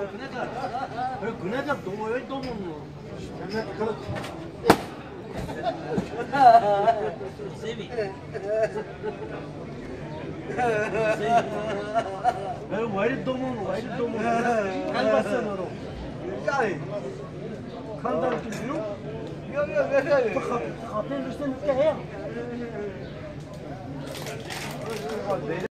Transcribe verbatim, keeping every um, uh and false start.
그래 그네가 너무 왜 너무 뭐. 세비. 왜 와이드 너무 와이드 너무. kalbasa noro. Yani. Kandan tutuyor. Yok yok yok yok. Kapıyı üstüne ne ya?